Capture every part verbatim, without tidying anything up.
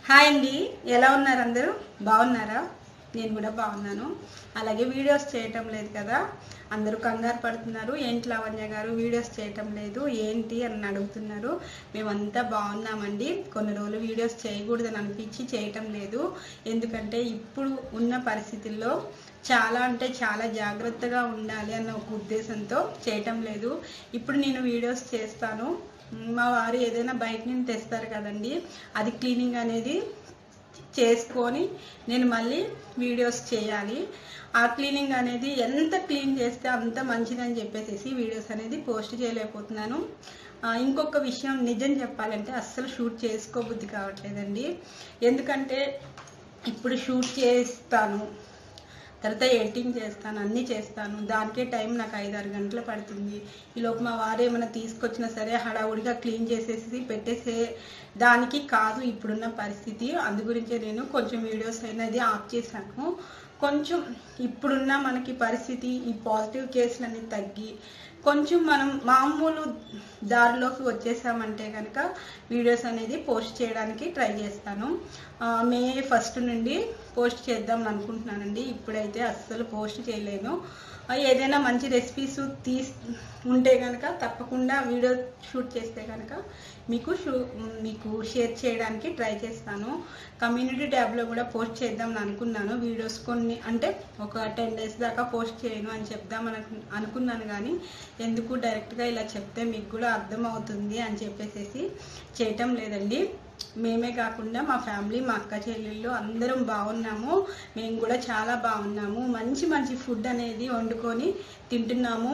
Hi అండి, ఎలా ఉన్నారు? అందరూ బాగున్నారా? నేను కూడా బాగున్నాను. అలాగే వీడియోస్ చేయటం లేదు కదా, అందరూ కంగారు పడుతున్నారు. ఏంటి లావణ్య గారు వీడియోస్ చేయటం లేదు ఏంటి అని అడుగుతున్నారు. మేమంతా బాగున్నామండి. కొన్ని రోజులు వీడియోస్ చేయకూడదని అనిపించి చేయటం లేదు. ఎందుకంటే ఇప్పుడు ఉన్న పరిస్థితుల్లో చాలా అంటే చాలా జాగ్రత్తగా ఉండాలి అన్న ఒక ఉద్దేశంతో చేయటం లేదు. ఇప్పుడు నేను వీడియోస్ చేస్తాను. మా వారు ఏదైనా బయట నుంచి తెస్తారు కదండి, అది క్లీనింగ్ అనేది చేసుకొని నేను మళ్ళీ వీడియోస్ చేయాలి. ఆ క్లీనింగ్ అనేది ఎంత క్లీన్ చేస్తే అంత మంచిదని చెప్పేసి వీడియోస్ అనేది పోస్ట్ చేయలేకపోతున్నాను. ఇంకొక విషయం నిజం చెప్పాలంటే అస్సలు షూట్ చేసుకోబుద్ధి కావట్లేదండి. ఎందుకంటే ఇప్పుడు షూట్ చేస్తాను, తర్వాత ఎడిటింగ్ చేస్తాను, అన్నీ చేస్తాను. దానికే టైం నాకు ఐదారు గంటలు పడుతుంది. ఈలోపు మా వారు ఏమైనా తీసుకొచ్చినా సరే హడావుడిగా క్లీన్ చేసేసి పెట్టేసే దానికి కాదు ఇప్పుడున్న పరిస్థితి. అందు గురించే నేను కొంచెం వీడియోస్ అనేది ఆఫ్ చేశాను. కొంచెం ఇప్పుడున్న మనకి పరిస్థితి, ఈ పాజిటివ్ కేసులన్నీ తగ్గి కొంచెం మనం మామూలు దారిలోకి వచ్చేసామంటే కనుక వీడియోస్ అనేది పోస్ట్ చేయడానికి ట్రై చేస్తాను. మే ఫస్ట్ నుండి పోస్ట్ చేద్దాం అనుకుంటున్నానండి. ఇప్పుడైతే అస్సలు పోస్ట్ చేయలేను. ఏదైనా మంచి రెసిపీస్ తీసి ఉంటే కనుక తప్పకుండా వీడియో షూట్ చేస్తే కనుక మీకు షూ మీకు షేర్ చేయడానికి ట్రై చేస్తాను. కమ్యూనిటీ ట్యాబ్లో కూడా పోస్ట్ చేద్దాం అనుకున్నాను వీడియోస్. కొన్ని అంటే ఒక టెన్ డేస్ దాకా పోస్ట్ చేయను అని చెప్దామని అనుకున్నాను, కానీ ఎందుకు డైరెక్ట్గా ఇలా చెప్తే మీకు కూడా అర్థమవుతుంది అని చెప్పేసి చేయటం లేదండి. మేమే కాకుండా మా ఫ్యామిలీ, మా అక్క చెల్లెళ్ళు అందరం బాగున్నాము. మేము కూడా చాలా బాగున్నాము. మంచి మంచి ఫుడ్ అనేది వండుకొని తింటున్నాము.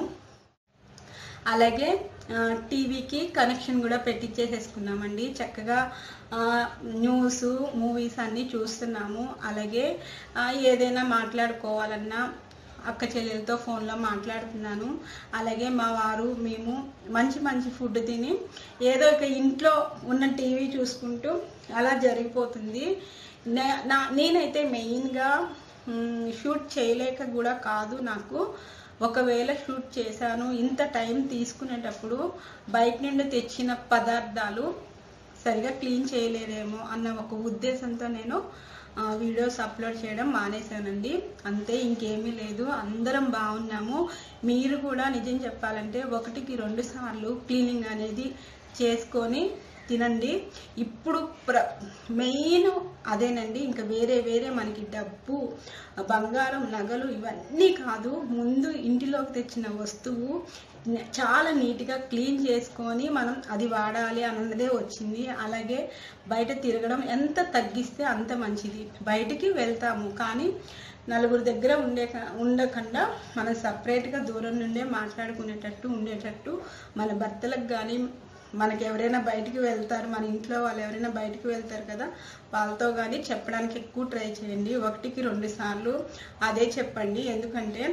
అలాగే టీవీకి కనెక్షన్ కూడా పెట్టించేసేసుకున్నామండి. చక్కగా న్యూస్, మూవీస్ అన్నీ చూస్తున్నాము. అలాగే ఏదైనా మాట్లాడుకోవాలన్నా అక్క చెల్లెలతో ఫోన్లో మాట్లాడుతున్నాను. అలాగే మా వారు మేము మంచి మంచి ఫుడ్ తిని ఏదో ఒక ఇంట్లో ఉన్న టీవీ చూసుకుంటూ అలా జరిగిపోతుంది. నా నేనైతే మెయిన్గా షూట్ చేయలేక కూడా కాదు, నాకు ఒకవేళ షూట్ చేశాను ఇంత టైం తీసుకునేటప్పుడు బయట నుండి తెచ్చిన పదార్థాలు సరిగా క్లీన్ చేయలేరేమో అన్న ఒక ఉద్దేశంతో నేను వీడియోస్ అప్లోడ్ చేయడం మానేశానండి. అంతే, ఇంకేమీ లేదు. అందరం బాగున్నాము. మీరు కూడా నిజం చెప్పాలంటే ఒకటికి రెండు సార్లు క్లీనింగ్ అనేది చేసుకొని తినండి. ఇప్పుడు ప్ర మెయిన్ అదేనండి. ఇంకా వేరే వేరే మనకి డబ్బు, బంగారం, నగలు ఇవన్నీ కాదు. ముందు ఇంటిలోకి తెచ్చిన వస్తువు చాలా నీట్గా క్లీన్ చేసుకొని మనం అది వాడాలి అన్నదే వచ్చింది. అలాగే బయట తిరగడం ఎంత తగ్గిస్తే అంత మంచిది. బయటికి వెళ్తాము కానీ నలుగురు దగ్గర ఉండే ఉండకుండా మనం సపరేట్గా దూరం నుండే మాట్లాడుకునేటట్టు ఉండేటట్టు మన భర్తలకు కానీ, మనకి ఎవరైనా బయటికి వెళ్తారు, మన ఇంట్లో వాళ్ళు ఎవరైనా బయటికి వెళ్తారు కదా, వాళ్ళతో కానీ చెప్పడానికి ఎక్కువ ట్రై చేయండి. ఒకటికి రెండు సార్లు అదే చెప్పండి. ఎందుకంటే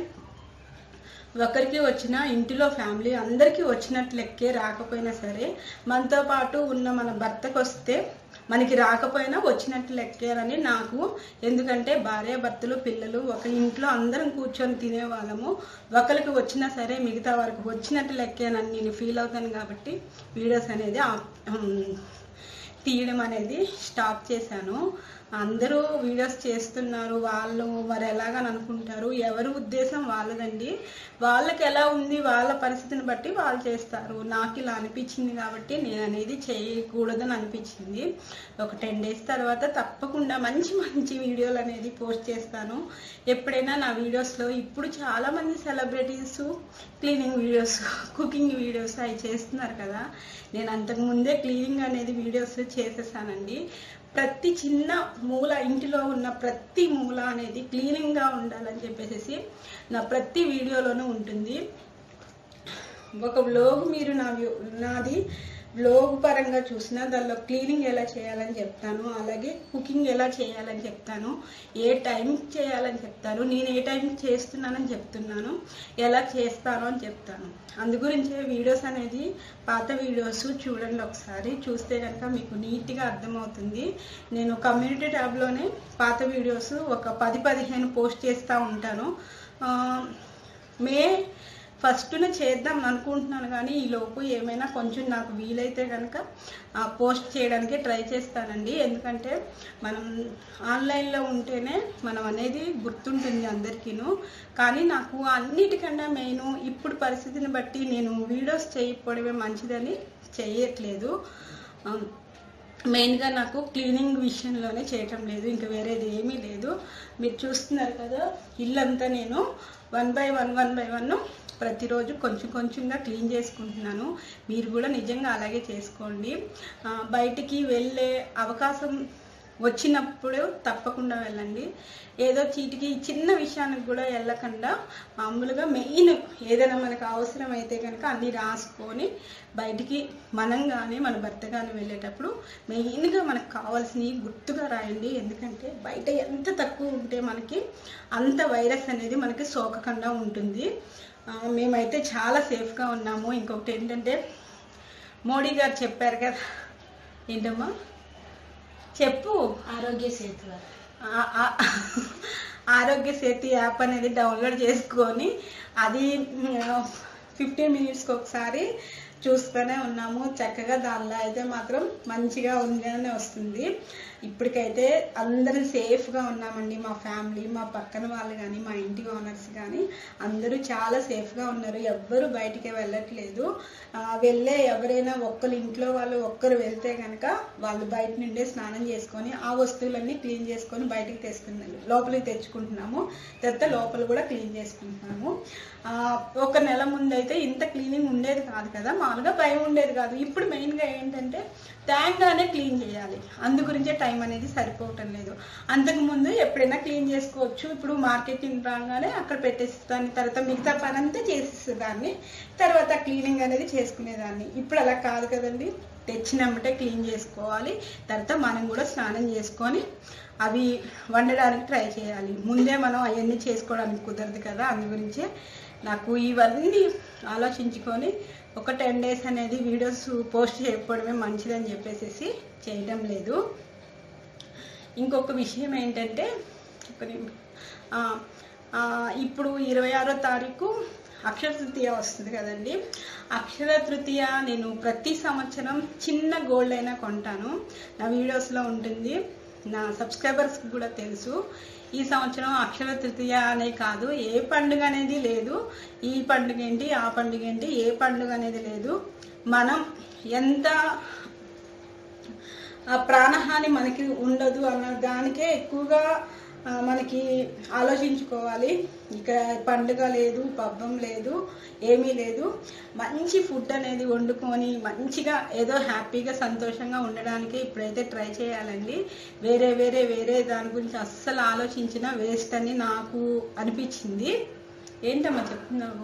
ఒకరికి వచ్చిన ఇంటిలో ఫ్యామిలీ అందరికీ వచ్చినట్లు లెక్కే, రాకపోయినా సరే మనతో పాటు ఉన్న మన భర్తకు వస్తే మనకి రాకపోయినా వచ్చినట్టు లెక్కేరని నాకు. ఎందుకంటే భార్య భర్తలు పిల్లలు ఒక ఇంట్లో అందరం కూర్చొని తినేవాళ్ళము. ఒకరికి వచ్చినా సరే మిగతా వరకు వచ్చినట్టు లెక్కేనని నేను ఫీల్ అవుతాను. కాబట్టి వీడియోస్ అనేది తీయడం అనేది స్టాప్ చేశాను. అందరూ వీడియోస్ చేస్తున్నారు, వాళ్ళు మరి ఎలాగని అనుకుంటారు. ఎవరి ఉద్దేశం వాళ్ళదండి. వాళ్ళకి ఎలా ఉంది వాళ్ళ పరిస్థితిని బట్టి వాళ్ళు చేస్తారు. నాకు ఇలా అనిపించింది కాబట్టి నేను అనేది చేయకూడదని అనిపించింది. ఒక టెన్ డేస్ తర్వాత తప్పకుండా మంచి మంచి వీడియోలు అనేది పోస్ట్ చేస్తాను. ఎప్పుడైనా నా వీడియోస్లో ఇప్పుడు చాలామంది celebrities cleaning videos, cooking videos అవి చేస్తున్నారు కదా. నేను అంతకుముందే క్లీనింగ్ అనేది వీడియోస్ చేసేసానండి. ప్రతి చిన్న మూల, ఇంటిలో ఉన్న ప్రతి మూల అనేది క్లీనింగ్గా ఉండాలని చెప్పేసి నా ప్రతి వీడియోలోనూ ఉంటుంది. ఒక వ్లాగ్ మీరు నా నాది వ్లాగ్ పరంగా చూసినా దానిలో క్లీనింగ్ ఎలా చేయాలని చెప్తాను, అలాగే కుకింగ్ ఎలా చేయాలని చెప్తాను, ఏ టైం చేయాలని చెప్తాను, నేను ఏ టైం చేస్తున్నానని చెప్తున్నాను, ఎలా చేస్తాను అని చెప్తాను. అందు గురించే వీడియోస్ అనేది పాత వీడియోస్ చూడండి ఒకసారి. చూస్తే కనుక మీకు నీట్గా అర్థమవుతుంది. నేను కమ్యూనిటీ ట్యాబ్లోనే పాత వీడియోస్ ఒక పది పదిహేను పోస్ట్ చేస్తూ ఉంటాను. మే ఫస్ట్న చేద్దాం అనుకుంటున్నాను, కానీ ఈలోపు ఏమైనా కొంచెం నాకు వీలైతే కనుక పోస్ట్ చేయడానికి ట్రై చేస్తానండి. ఎందుకంటే మనం ఆన్లైన్లో ఉంటేనే మనం అనేది గుర్తుంటుంది అందరికీను. కానీ నాకు అన్నిటికన్నా మెయిన్ ఇప్పుడు పరిస్థితిని బట్టి నేను వీడియోస్ చేయకపోవడమే మంచిదని చేయట్లేదు. మెయిన్గా నాకు క్లీనింగ్ విషయంలోనే చేయటం లేదు, ఇంకా వేరేది ఏమీ లేదు. మీరు చూస్తున్నారు కదా, ఇల్లంతా నేను one by one one by one ప్రతిరోజు కొంచెం కొంచెంగా క్లీన్ చేసుకుంటున్నాను. మీరు కూడా నిజంగా అలాగే చేసుకోండి. బయటికి వెళ్ళే అవకాశం వచ్చినప్పుడు తప్పకుండా వెళ్ళండి. ఏదో చీటికి చిన్న విషయానికి కూడా వెళ్ళకుండా మామూలుగా మెయిన్ ఏదైనా మనకు అవసరం అయితే కనుక అన్నీ రాసుకొని బయటికి మనం కానీ మన భర్త కానీ వెళ్ళేటప్పుడు మెయిన్గా మనకు కావాల్సినవి గుర్తుగా రాయండి. ఎందుకంటే బయట ఎంత తక్కువ ఉంటే మనకి అంత వైరస్ అనేది మనకి సోకకుండా ఉంటుంది. మేమైతే చాలా సేఫ్గా ఉన్నాము. ఇంకొకటి ఏంటంటే మోడీ గారు చెప్పారు కదా, ఏంటమ్మా చెప్పు, ఆరోగ్య సేతు ఆరోగ్య సేతు యాప్ అనేది డౌన్లోడ్ చేసుకొని అది ఫిఫ్టీన్ మినిట్స్కి ఒకసారి చూస్తూనే ఉన్నాము. చక్కగా దానిలో అయితే మాత్రం మంచిగా ఉందని వస్తుంది. ఇప్పటికైతే అందరూ సేఫ్గా ఉన్నామండి. మా ఫ్యామిలీ, మా పక్కన వాళ్ళు కానీ, మా ఇంటి ఓనర్స్ కానీ అందరూ చాలా సేఫ్గా ఉన్నారు. ఎవ్వరు బయటికి వెళ్ళట్లేదు. వెళ్ళే ఎవరైనా ఒక్కరు ఇంట్లో వాళ్ళు ఒక్కరు వెళ్తే కనుక వాళ్ళు బయట నుండే స్నానం చేసుకొని ఆ వస్తువులన్నీ క్లీన్ చేసుకొని బయటికి తెస్తున్నారు, లోపలికి తెచ్చుకుంటున్నాము. తర్వాత లోపల కూడా క్లీన్ చేసుకుంటున్నాము. ఒక నెల ముందు అయితే ఇంత క్లీనింగ్ ఉండేది కాదు కదా, మామూలుగా భయం ఉండేది కాదు. ఇప్పుడు మెయిన్గా ఏంటంటే ట్యాంక్గానే క్లీన్ చేయాలి, అందు గురించే టైం అనేది సరిపోవటం లేదు. అంతకుముందు ఎప్పుడైనా క్లీన్ చేసుకోవచ్చు. ఇప్పుడు మార్కెటింగ్ రాగానే అక్కడ పెట్టేసేదాన్ని, తర్వాత మిగతా పని అంతా చేసేసేదాన్ని, తర్వాత క్లీనింగ్ అనేది చేసుకునేదాన్ని. ఇప్పుడు అలా కాదు కదండి, తెచ్చినమ్మటే క్లీన్ చేసుకోవాలి. తర్వాత మనం కూడా స్నానం చేసుకొని అవి వండడానికి ట్రై చేయాలి. ముందే మనం అవన్నీ చేసుకోవడానికి కుదరదు కదా, అందు గురించే నాకు ఇవన్నీ ఆలోచించుకొని ఒక టెన్ డేస్ అనేది వీడియోస్ పోస్ట్ చేయకపోవడమే మంచిదని చెప్పేసి చేయడం లేదు. ఇంకొక విషయం ఏంటంటే ఇప్పుడు ఇరవై ఆరో తారీఖు అక్షర తృతీయ వస్తుంది కదండి. అక్షర తృతీయ నేను ప్రతి సంవత్సరం చిన్న గోల్డ్ అయినా కొంటాను, నా వీడియోస్లో ఉంటుంది, నా సబ్స్క్రైబర్స్కి కూడా తెలుసు. ఈ సంవత్సరం అక్షర తృతీయ అనే కాదు, ఏ పండుగ అనేది లేదు. ఈ పండుగ ఏంటి, ఆ పండుగ ఏంటి, ఏ పండుగ అనేది లేదు. మనం ఎంత ప్రాణహాని మనకి ఉండదు అన్న దానికే ఎక్కువగా మనకి ఆలోచించుకోవాలి. ఇక పండుగ లేదు, పబ్బం లేదు, ఏమీ లేదు. మంచి ఫుడ్ అనేది వండుకొని మంచిగా ఏదో హ్యాపీగా సంతోషంగా ఉండడానికి ఇప్పుడైతే ట్రై చేయాలండి. వేరే వేరే వేరే దాని గురించి అస్సలు ఆలోచించిన వేస్ట్ అని నాకు అనిపించింది. ఏంటమ్మా చెప్తున్నావు,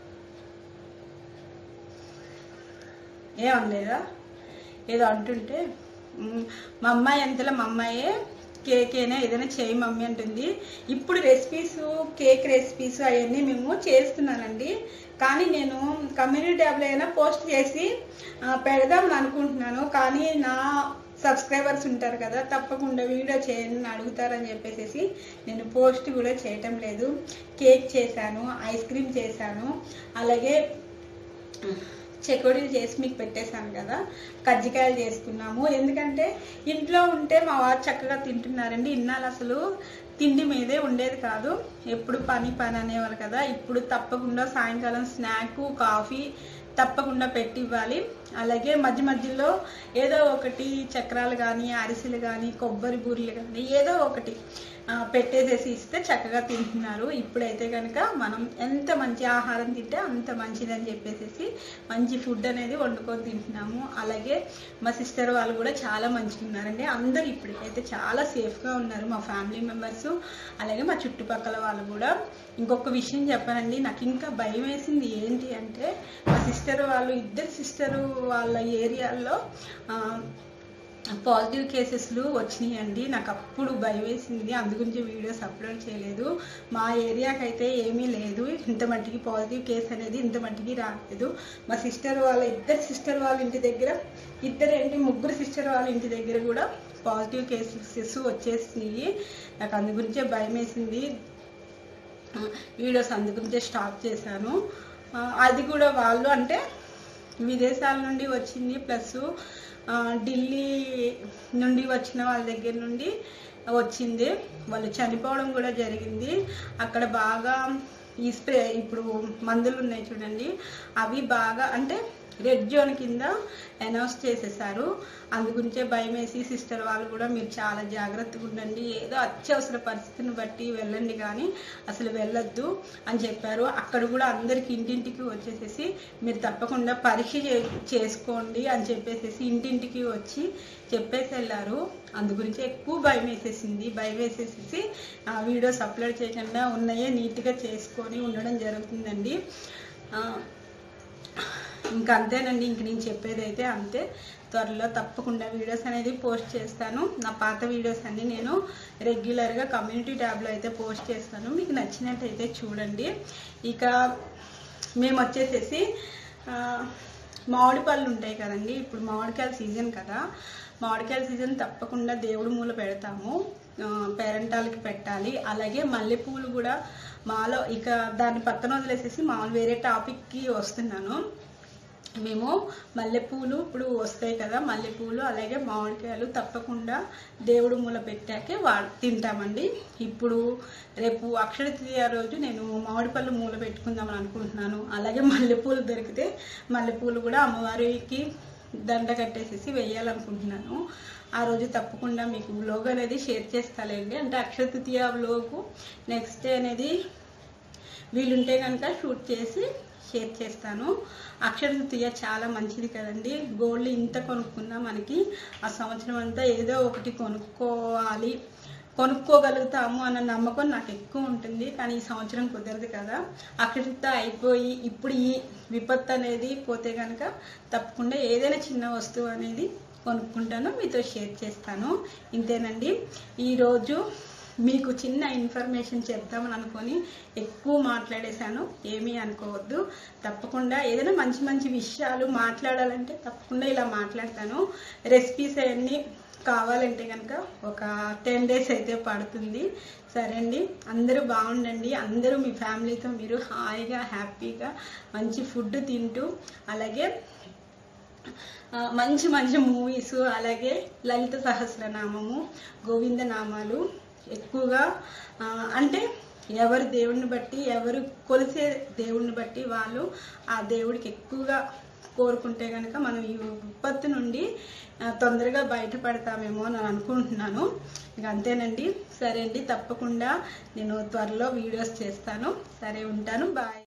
ఏమనలేదా? ఏదో అంటుంటే మా అమ్మాయి అంతలో మా అమ్మాయే కేక్ అయినా ఏదైనా చేయి మమ్మీ అంటుంది. ఇప్పుడు రెసిపీస్, కేక్ రెసిపీస్ అవన్నీ మేము చేస్తున్నానండి. కానీ నేను కమ్యూనిటీ ట్యాబ్లో అయినా పోస్ట్ చేసి పెడదామని అనుకుంటున్నాను. కానీ నా సబ్స్క్రైబర్స్ ఉంటారు కదా, తప్పకుండా వీడియో చేయండి అడుగుతారని చెప్పేసి నేను పోస్ట్ కూడా చేయటం లేదు. కేక్ చేశాను, ఐస్ క్రీమ్ చేశాను, అలాగే చెకోడీలు చేసి మీకు పెట్టేశాను కదా, కజ్జికాయలు చేసుకున్నాము. ఎందుకంటే ఇంట్లో ఉంటే మా వారు చక్కగా తింటున్నారండి. ఇన్నాళ్ళు అసలు తిండి మీదే ఉండేది కాదు, ఎప్పుడు పని పని అనేవాళ్ళు కదా. ఇప్పుడు తప్పకుండా సాయంకాలం స్నాక్, కాఫీ తప్పకుండా పెట్టి ఇవ్వాలి. అలాగే మధ్య మధ్యలో ఏదో ఒకటి చక్రాలు కానీ, అరిసెలు కానీ, కొబ్బరి బూరెలు కానీ ఏదో ఒకటి పెట్టేసేసి ఇస్తే చక్కగా తింటున్నారు. ఇప్పుడైతే కనుక మనం ఎంత మంచి ఆహారం తింటే అంత మంచిదని చెప్పేసి మంచి ఫుడ్ అనేది వండుకొని తింటున్నాము. అలాగే మా సిస్టర్ వాళ్ళు కూడా చాలా మంచిగా ఉన్నారండి. అందరూ ఇప్పటికైతే చాలా సేఫ్గా ఉన్నారు, మా ఫ్యామిలీ మెంబర్స్, అలాగే మా చుట్టుపక్కల వాళ్ళు కూడా. ఇంకొక విషయం చెప్పానండి, నాకు ఇంకా భయం వేసింది ఏంటి అంటే, మా సిస్టర్ వాళ్ళు ఇద్దరు సిస్టరు వాళ్ళ ఏరియాల్లో పాజిటివ్ కేసెస్లు వచ్చినాయండి. నాకు అప్పుడు భయం వేసింది, అందుగురించి వీడియోస్ అప్లోడ్ చేయలేదు. మా ఏరియాకి అయితే ఏమీ లేదు, ఇంత మట్టికి పాజిటివ్ కేసు అనేది ఇంత మట్టికి రాలేదు. మా సిస్టర్ వాళ్ళ ఇద్దరు సిస్టర్ వాళ్ళ ఇంటి దగ్గర, ఇద్దరు ఏంటి ముగ్గురు సిస్టర్ వాళ్ళ ఇంటి దగ్గర కూడా పాజిటివ్ కేసెస్ వచ్చేసినాయి. నాకు అందు గురించే భయం వేసింది, వీడియోస్ అందు గురించే స్టాప్ చేశాను. అది కూడా వాళ్ళు అంటే విదేశాల నుండి వచ్చింది, ప్లస్ ఢిల్లీ నుండి వచ్చిన వాళ్ళ దగ్గర నుండి వచ్చింది. వాళ్ళు చనిపోవడం కూడా జరిగింది. అక్కడ బాగా ఈ స్ప్రే ఇప్పుడు మందులు ఉన్నాయి చూడండి, అవి బాగా అంటే రెడ్ జోన్ కింద అనౌన్స్ చేసేసారు. అందుగురించే భయం వేసి సిస్టర్ వాళ్ళు కూడా మీరు చాలా జాగ్రత్తగా ఉండండి, ఏదో అత్యవసర పరిస్థితిని బట్టి వెళ్ళండి కానీ అసలు వెళ్ళొద్దు అని చెప్పారు. అక్కడ కూడా అందరికి ఇంటింటికి వచ్చేసేసి మీరు తప్పకుండా పరీక్ష చేసుకోండి అని చెప్పేసేసి ఇంటింటికి వచ్చి చెప్పేసి వెళ్ళారు. అందుగురించి ఎక్కువ భయం వేసేసింది. భయం వేసేసేసి ఆ వీడియోస్ అప్లోడ్ చేయకుండా ఉన్నాయే నీట్గా చేసుకొని ఉండడం జరుగుతుందండి. ఇంకా అంతేనండి, ఇంక నేను చెప్పేది అయితే అంతే. త్వరలో తప్పకుండా వీడియోస్ అనేది పోస్ట్ చేస్తాను. నా పాత వీడియోస్ అన్నీ నేను రెగ్యులర్గా కమ్యూనిటీ ట్యాబ్లో అయితే పోస్ట్ చేస్తాను. మీకు నచ్చినట్టయితే చూడండి. ఇక మేము వచ్చేసేసి మామిడి పళ్ళు ఉంటాయి కదండి, ఇప్పుడు మామిడికాయల సీజన్ కదా, మామిడికాయల సీజన్ తప్పకుండా దేవుడి మూల పెడతాము, పేరెంటాలకి పెట్టాలి. అలాగే మల్లెపూలు కూడా మాలో ఇక దాన్ని పక్కన వదిలేసేసి మామూలు వేరే టాపిక్కి వస్తున్నాను. మేము మల్లెపూలు ఇప్పుడు వస్తాయి కదా, మల్లెపూలు అలాగే మామిడికాయలు తప్పకుండా దేవుడు మూల పెట్టాకే వా తింటామండి. ఇప్పుడు రేపు అక్షయ తృతీయ రోజు నేను మామిడి పళ్ళు మూల పెట్టుకుందామని అనుకుంటున్నాను. అలాగే మల్లెపూలు దొరికితే మల్లెపూలు కూడా అమ్మవారికి దండ కట్టేసేసి వేయాలనుకుంటున్నాను. ఆ రోజు తప్పకుండా మీకు వ్లాగ్ అనేది షేర్ చేస్తాలేండి. అంటే Akshaya Tritiya vlog next day అనేది వీలుంటే కనుక షూట్ చేసి షేర్ చేస్తాను. అక్షయ తృతీయ చాలా మంచిది కదండి. గోల్డ్ ఇంత కొనుక్కున్నా మనకి ఆ సంవత్సరం అంతా ఏదో ఒకటి కొనుక్కోవాలి, కొనుక్కోగలుగుతాము అన్న నమ్మకం నాకు ఎక్కువ ఉంటుంది. కానీ ఈ సంవత్సరం కుదరదు కదా, అక్షయ తృతీయ అయిపోయి ఇప్పుడు ఈ విపత్తు అనేది పోతే కనుక తప్పకుండా ఏదైనా చిన్న వస్తువు అనేది కొనుక్కుంటాను, మీతో షేర్ చేస్తాను. ఇంతేనండి, ఈరోజు మీకు చిన్న ఇన్ఫర్మేషన్ చెప్తామని అనుకొని ఎక్కువ మాట్లాడేశాను, ఏమీ అనుకోవద్దు. తప్పకుండా ఏదైనా మంచి మంచి విషయాలు మాట్లాడాలంటే తప్పకుండా ఇలా మాట్లాడతాను. రెసిపీస్ అవన్నీ కావాలంటే కనుక ఒక టెన్ డేస్ అయితే పడుతుంది. సరే అండి, అందరూ బాగుండండి. అందరూ మీ ఫ్యామిలీతో మీరు హాయిగా హ్యాపీగా మంచి ఫుడ్ తింటూ అలాగే మంచి మంచి మూవీస్ అలాగే లలిత సహస్రనామము గోవింద నామాలు ఎక్కువగా అంటే ఎవరు దేవుడిని బట్టి ఎవరు కొలిసే దేవుడిని బట్టి వాళ్ళు ఆ దేవుడికి ఎక్కువగా కోరుకుంటే కనుక మనం ఈ విపత్తు నుండి తొందరగా బయటపడతామేమో అని అనుకుంటున్నాను. ఇక అంతేనండి. సరే అండి, తప్పకుండా నేను త్వరలో వీడియోస్ చేస్తాను. సరే, ఉంటాను. బాయ్.